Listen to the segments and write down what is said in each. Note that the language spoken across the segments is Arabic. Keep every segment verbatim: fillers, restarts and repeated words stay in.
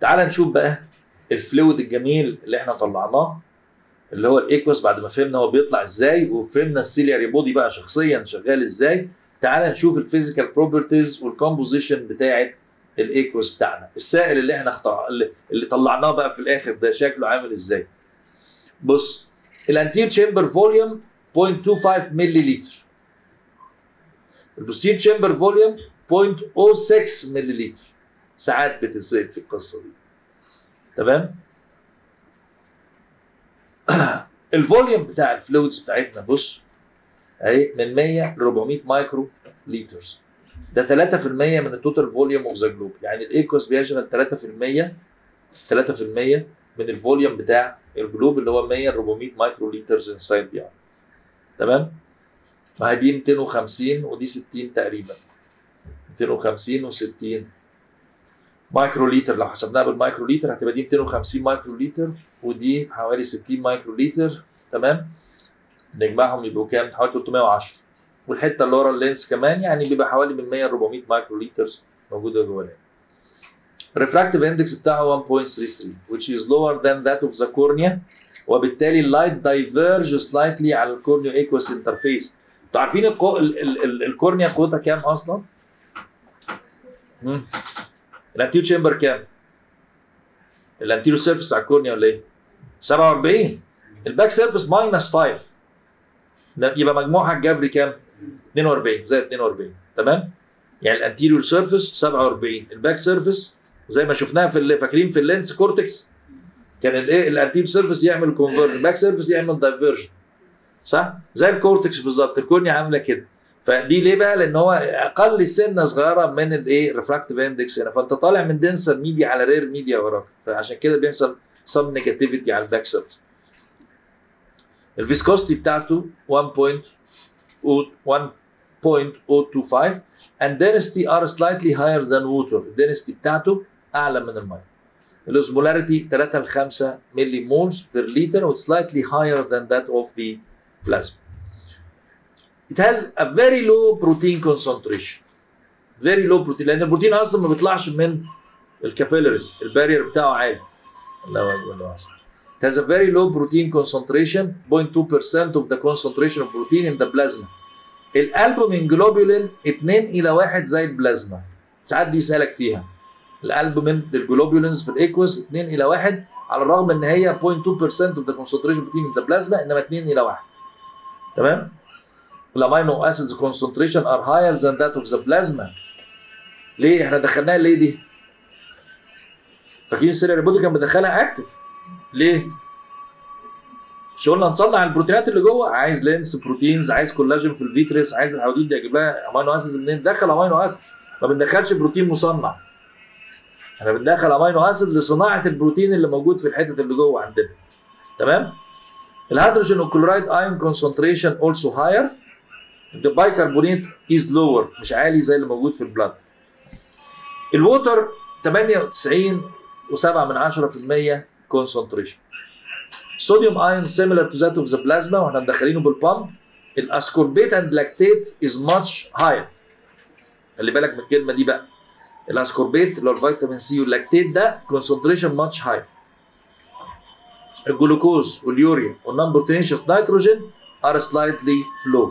تعال نشوف بقى الفلويد الجميل اللي احنا طلعناه اللي هو الايكوس، بعد ما فهمنا هو بيطلع ازاي وفهمنا السيلياري بودي بقى شخصيا شغال ازاي. تعال نشوف الفيزيكال بروبرتيز والكومبوزيشن بتاعه الايكوس بتاعنا، السائل اللي احنا اختار اللي, اللي طلعناه بقى في الاخر ده شكله عامل ازاي. بص، الانتير تشامبر فوليوم صفر فاصلة اتنين خمسة مللي لتر، البوستير تشامبر فوليوم صفر فاصلة صفر ستة مللي لتر. ساعات بتزيد في القصه دي، تمام. الفوليوم بتاع الفلويدز بتاعتنا بص اهي من مية ل أربعمية مايكرو لترز، ده ثلاثة في المية من التوتال فوليوم اوف ذا جلوب. يعني الايكوس بيشغل ثلاثة في المية ثلاثة في المية من الفوليوم بتاع الجلوب اللي هو مية ل أربعمية مايكرو لترز انسايد يعني، تمام. ما هي دي مئتين وخمسين ودي ستين تقريبا، مئتين وخمسين و60 مايكرو لتر. لو حسبناها بالمايكرو لتر هتبقى دي مئتين وخمسين مايكرو لتر ودي حوالي ستين مايكرو لتر، تمام. نجمعهم يبقوا كام؟ حوالي ثلاثمية وعشرة، والحته اللي ورا اللينس كمان يعني بيبقى حوالي من مية ل أربعمية مايكرو لتر موجوده جوه. الريفراكتيف اندكس بتاعه واحد فاصلة تلاتة وثلاثين which is lower than that of the cornea، وبالتالي اللايت دايفيرج سلايتلي على الكورنيو ايكوس انترفيس. انتوا عارفين الكو... ال... ال... ال... الكورنيا قوتها كام اصلا؟ امم الانتيرو تشامبر كام؟ الانتيرو سيرفيس بتاع الكورنيا ولا ايه؟ سبعة وأربعين. الباك سيرفيس ماينس خمسة، يبقى مجموعها الجبري كام؟ اتنين وأربعين زائد اتنين وأربعين، تمام؟ يعني الانتيريور سيرفيس سبعة وأربعين، الباك سيرفيس زي ما شفناها في اللي فاكرين في اللينس كورتكس كان الايه الانتيريور سيرفيس يعمل كونفرجن، الباك سيرفيس يعمل دايفيرجن، صح؟ زي الكورتكس بالظبط، الكورنيا عامله كده. فدي ليه بقى؟ لان هو اقل سنه صغيره من الايه ريفراكتيف اندكس هنا، فانت طالع من دنسر ميديا على رير ميديا وراك، فعشان كده بيحصل سم نيجاتيفيتي على الباك سيرفيس. الفيسكوستي بتاعته واحد فاصلة صفر اتنين خمسة and density are slightly higher than water. الدنسيتي بتاعته اعلى من الميه. الاوزمولاريتي ثلاثة ل خمسة ملي مولز بير لتر و slightly higher than that of the plasma. It has a very low protein concentration. very low protein لان البروتين اصلا ما بيطلعش من الكابيلاريز، البارير بتاعه عالي. It has a very low protein concentration zero point two percent of the concentration of protein in the plasma. الالبومين جلوبولين اتنين الى واحد زي البلازما. ساعات بيسالك فيها الالبومين الجلوبولينز في الايكوس اتنين الى واحد، على الرغم ان هي zero point two percent of the concentration protein in the plasma انما اتنين الى واحد، تمام. الامينو اسيدز concentration are higher than that of the plasma. ليه احنا دخلناها ليه دي؟ فاكرين السيلياري بودي كان بيدخلها اكتف ليه؟ مش قلنا نصنع البروتينات اللي جوه، عايز لينس بروتينز، عايز كولاجين في الفيتريس، عايز الحديد دي اجيب لها امينو اسيدز منين؟ ندخل امينو اسيد، ما بندخلش بروتين مصنع. احنا بندخل امينو اسيد لصناعه البروتين اللي موجود في الحتت اللي جوه عندنا، تمام؟ الهيدروجين والكلورايد ايون كونسنتريشن اولسو هاير، البايكربونات از لور، مش عالي زي اللي موجود في البلاد. الووتر تمانية وتسعين وسبعة من عشرة في المية كونسنتريشن. صوديوم ايون similar to that of the plasma واحنا مدخلينه بالبامب. الاسكوربيت اند لاكتيت از ماتش هاير. خلي بالك من الكلمه دي بقى. الاسكوربيت اللي هو الفيتامين سي واللاكتيت ده كونسنتريشن ماتش هاير. الجلوكوز واليوريا والنون بروتينيشس نيتروجين ار سلايتلي لو.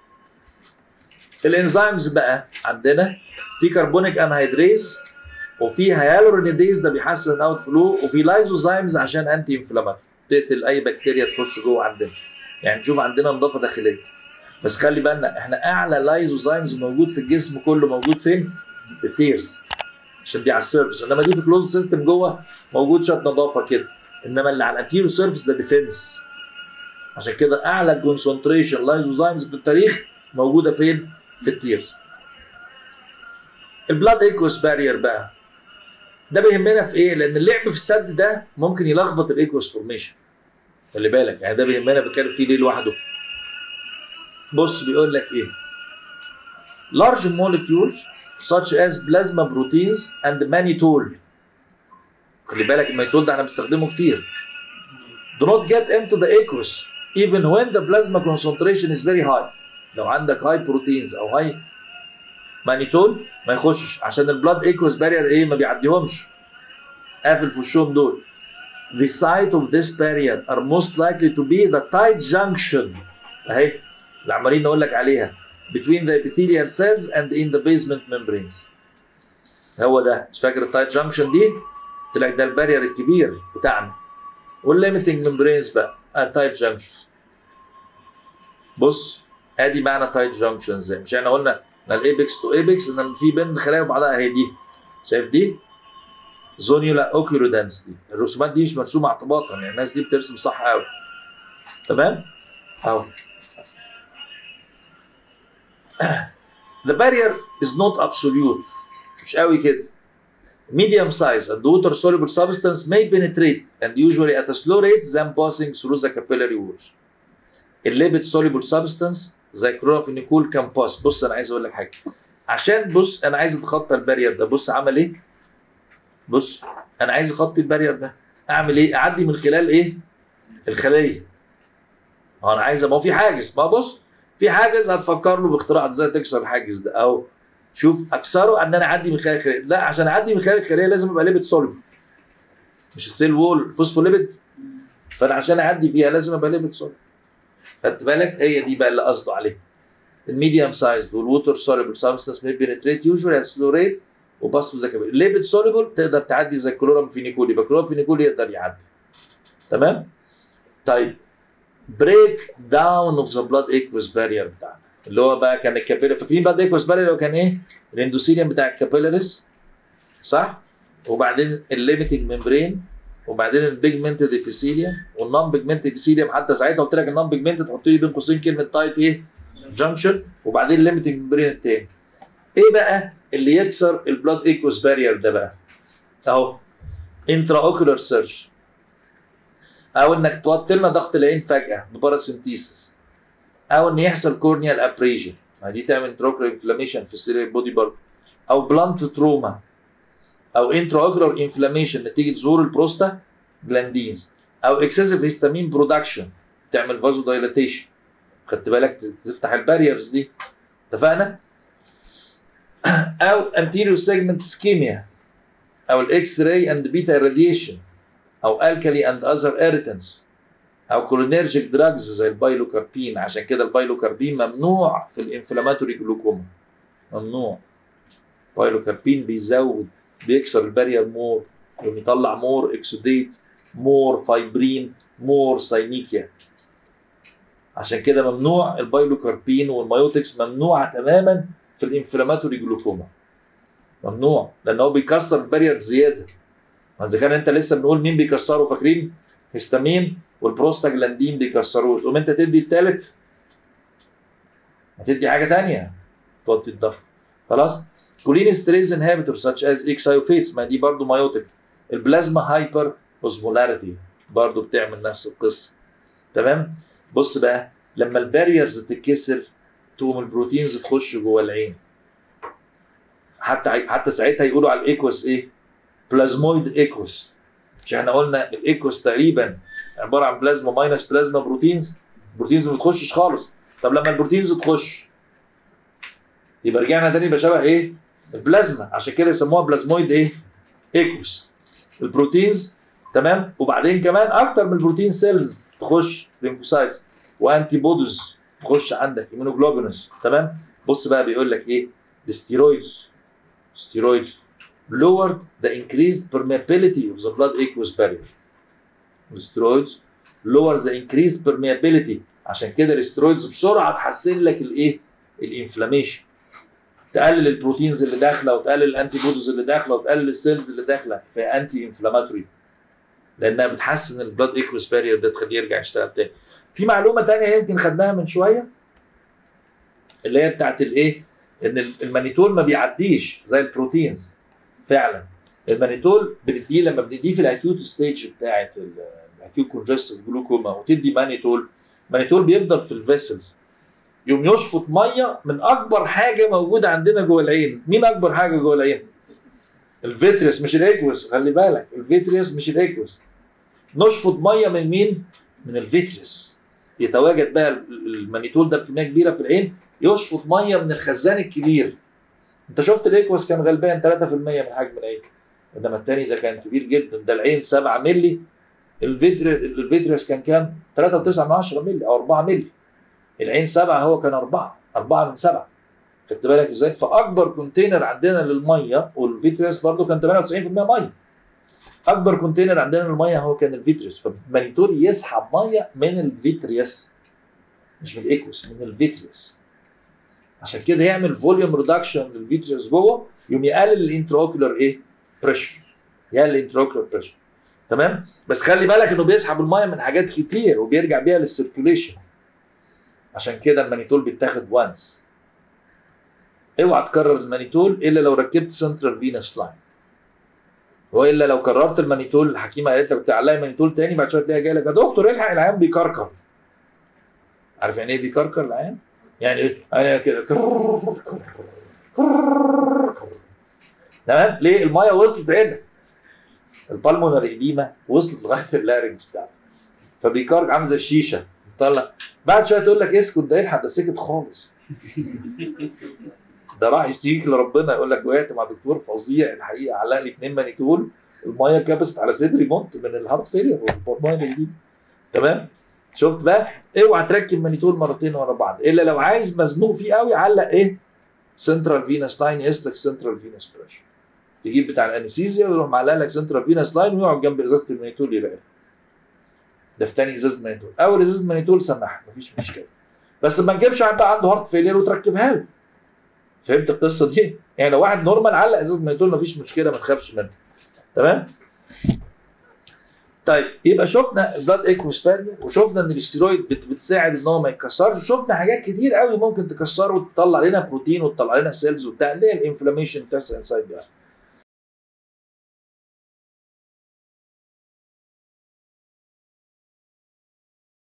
الانزيمز بقى عندنا في كربونيك انهيدريز وفي هيالورونيديز ده بيحسن الاوت فلو، وفي لايزوزايمز عشان انتي انفلاماتوري تقتل اي بكتيريا تخش جوه عندنا. يعني نشوف عندنا نظافه داخليه. بس خلي بالنا احنا اعلى لايزوزايمز موجود في الجسم كله موجود فين؟ في التيرز، عشان دي على السيرفس، انما دي في كلوز سيستم جوه موجود شويه نظافه كده، انما اللي على الانتيرو سيرفس ده ديفنس. عشان كده اعلى كونسنتريشن لايزوزايمز في التاريخ موجوده فين؟ في التيرز. البلاد ايكوس بارير بقى ده بيهمنا في ايه؟ لان اللعب في السد ده ممكن يلخبط الايكوس فورميشن. خلي بالك يعني ده بيهمنا بنتكلم فيه ليه لوحده. بص بيقول لك ايه؟ large molecules such as plasma proteins and mannitol. خلي بالك المانيتول ده احنا بنستخدمه كتير. do not get into the aqueous even when the plasma concentration is very high. لو عندك high proteins او high مانيتول ما يخشش عشان البلاد ايكوس بارير ايه؟ ما بيعديهمش. قافل في وشهم دول. The site of this barrier are most likely to be the tight junction اهي اللي عمالين نقول لك عليها between the epithelial cells and in the basement membranes. هو ده، مش فاكر التايت جانكشن دي؟ قلت لك ده البارير الكبير بتاعنا. والليميتنج ممبرينز بقى التايت جانكشن. بص ادي معنى تايت جانكشن ازاي؟ مش احنا قلنا ان الايبكس تو ايبكس ان في بين خلايا وبعضها اهي دي. شايف دي؟ زونيولا اوكيولو دانس دي. الرسومات دي مش مرسومه اعتباطا، يعني الناس دي بترسم صح قوي. تمام؟ اهو. The barrier is not absolute. مش قوي كده. Medium size and water soluble substance may penetrate and usually at a slow rate than passing through the capillary walls. الليبيد soluble substance زي كلوروفينيكول كان باس. بص انا عايز اقول لك حاجه. عشان بص انا عايز اتخطى البارير ده، بص عمل ايه؟ بص انا عايز اخطي البارير ده، اعمل ايه؟ اعدي من خلال ايه؟ الخليه. ما انا عايز، ما هو في حاجز، ما بص في حاجز هتفكر له باختراع ازاي تكسر الحاجز ده، او شوف اكسره ان انا اعدي من خلال الخليه. لا، عشان اعدي من خلال الخليه لازم ابقى ليبيد سوليبل. مش السيل وول فوسفوليبيد، فانا عشان اعدي فيها لازم ابقى ليبيد سوليبل. خدت بالك؟ هي دي بقى اللي قصده عليها. الميديوم سايز والووتر سوليبل سبستانس مي بينتريت يوجوالي ات سلو ريت وباس ذا كابيلاري. الليبيد سوليبل تقدر تعدي زي الكلورامفينيكول، يبقى الكلورامفينيكول يقدر يعدي. تمام؟ طيب بريك داون اوف ذا بلاد ايكوس بارير بتاعنا اللي هو بقى كان الكابيلاري. فاكرين بلاد ايكوس بارير اللي هو كان ايه؟ الاندوثيليوم بتاع الكابيلاريز صح؟ وبعدين الليميتنج ممبرين وبعدين البيجمنتد ابيثيليوم والنون بيجمنتد ابيثيليوم. حتى ساعتها قلت لك النون بيجمنتد تحط لي بين قوسين كلمه تايب ايه؟ جانكشن. وبعدين الليميتنج ممبرين التاني. ايه بقى اللي يكسر البلاد ايكوس بارير ده بقى؟ اهو انترا اوكولار سيرش، او انك توطي لنا ضغط العين فجاه بباراسينتيسيس، او ان يحصل كورنيال ابريجن، ما دي تعمل انتروكولار انفلاميشن في السيريال بودي برضه، او بلانت تروما، او انترا اوكولار انفلاميشن نتيجه ظهور البروستا جلاندينز، او اكسسيف هيستامين برودكشن تعمل فازو دايلاتيشن. خدت بالك؟ تفتح الباريرز دي. اتفقنا؟ او انتيريو سيجمنت اسكيميا، او الاكس راي اند بيتا راديشن، او الكالي اند اذر ايريتنس، او كولينرجيك دراجز زي البايلوكاربين. عشان كده البايلوكاربين ممنوع في الانفلاماتوري جلوكوما، ممنوع. بايلوكاربين بيزود، بيكسر البارير مور، يقوم يطلع مور اكسوديت، مور فايبرين، مور ساينيكيا. عشان كده ممنوع البايلوكاربين والمايوتكس، ممنوعه تماما في الانفلاماتوري جلوكوما، ممنوع لان هو بيكسر البارير زياده. اذا كان انت لسه بنقول مين بيكسره، فاكرين؟ هيستامين والبروستاجلاندين بيكسروه، تقوم انت تدي الثالث، هتدي حاجه ثانيه توطي الضغط. خلاص؟ كولينستريز انهبيتور such as اكسايوفيتس، ما دي برضه مايوتيك. البلازما هايبر اوزمولاريتي برضه بتعمل نفس القصه. تمام؟ بص بقى لما الباريرز تتكسر تقوم البروتينز تخش جوه العين. حتى حتى ساعتها يقولوا على الايكوس ايه؟ بلازمويد ايكوس. مش احنا قلنا الايكوس تقريبا عباره عن بلازما ماينس بلازما بروتينز؟ البروتينز ما بتخشش خالص. طب لما البروتينز تخش يبقى رجعنا تاني يبقى شبه ايه؟ البلازما. عشان كده يسموها بلازمويد ايه؟ ايكوس. البروتينز تمام. وبعدين كمان اكتر من البروتين سيلز تخش ليمفوسايتس وانتي بوديز تخش عندك ايمونوجلوبينز. تمام. بص بقى بيقول لك ايه؟ الستيرويدز ستيرويدز lowered the increased permeability of the blood aqueous barrier. الستيرويدز lower the increased permeability. عشان كده الستيرويدز بسرعه تحسن لك الايه؟ الانفلاميشن. تقلل البروتينز اللي داخله وتقلل الانتي بوديز اللي داخله وتقلل السيلز اللي داخله في انتي انفلاماتوري، لانها بتحسن البلاد ايكوس بارير ده تخليه يرجع يشتغل تاني. في معلومه ثانيه يمكن خدناها من شويه اللي هي بتاعت الايه؟ ان المانيتول ما بيعديش زي البروتينز. فعلا المانيتول بنديه لما بنديه في الاكيوت ستيج بتاعت الاكيوت كونجستيف جلوكوما وتدي مانيتول، مانيتول بيفضل في الفيسلز يوم يشفط ميه من اكبر حاجه موجوده عندنا جوه العين. مين اكبر حاجه جوه العين؟ الفيتريس مش الايكوس، خلي بالك الفيتريس مش الايكوس. نشفط ميه من مين؟ من الفيتريس. يتواجد بقى المانيتول ده بكميه كبيره في العين، يشفط ميه من الخزان الكبير. انت شفت الايكوس كان غلبان ثلاثة في المية من حجم العين، انما الثاني ده كان كبير جدا، ده العين سبعة مللي، الفيتريس كان كام؟ ثلاثة وتسعة من عشرة مللي او أربعة مللي. العين سبعة هو كان أربعة، أربعة من سبعة. خدت بالك ازاي؟ فاكبر كونتينر عندنا للميه، والفيتريس برضه كان ثمانية وتسعين بالمية ميه. اكبر كونتينر عندنا للميه هو كان الفيتريس، فالمانيتول يسحب ميه من الفيتريس مش من الايكوس، من الفيتريس. عشان كده يعمل فوليوم ريدكشن للفيتريس جوه، يقوم يقلل الانتراوكولار ايه؟ بريشر. يقلل الانتراوكولار بريشر. تمام؟ بس خلي بالك انه بيسحب الميه من حاجات كتير وبيرجع بيها للسيركيوليشن. عشان كده المانيتول بيتاخد وانس. اوعى تكرر المانيتول الا لو ركبت سنترال فينس لاين. والا لو كررت المانيتول، الحكيمه قالت لك بتعلقي مانيتول تاني بعد شويه تلاقيها جايه لك يا دكتور الحق العيان بيكركر. عارف يعني ايه بيكركر العيان؟ يعني ايه؟ انا كده تمام؟ ليه؟ الميه وصلت هنا. البالمونر ايديما وصلت لغايه اللارنج بتاعه. فبيكرك عامل زي الشيشه طلع. بعد شويه تقول لك اسكت ده يلحق، ده سكت خالص. ده راح يشتكيك لربنا، يقول لك وقعت مع دكتور فظيع الحقيقه، علق لي اثنين مانيتول، الميه كبست على صدري مت من الهارت فيلير والبالمونر دي. تمام؟ شفت بقى؟ اوعى تركب مانيتول مرتين ورا بعض الا لو عايز مزنوق فيه قوي، علق ايه؟ سنترال فينس لاين، يقيس لك سنترال فينس بريشر. تجيب بتاع الانستيزيا ويروح معلق لك سنترال فينس لاين ويقعد جنب ازازه المانيتول يراقب. ده في ثاني ازازه مانيتول، اول ازازه مانيتول سمعها مفيش مشكله. بس ما تجيبش حد عنده هارت فيلير وتركبها له. فهمت القصه دي؟ يعني لو واحد نورمال علق ازازه مانيتول مفيش مشكله، ما تخافش منه. تمام؟ طيب يبقى شفنا البلاد ايكوسبيريا، وشفنا ان الاستيرويد بت بتساعد ان هو ما يتكسرش، وشفنا حاجات كتير قوي ممكن تكسره وتطلع لنا بروتين وتطلع لنا سيلز وبتاع، اللي هي الانفلاميشن بتاعت انسايد ده.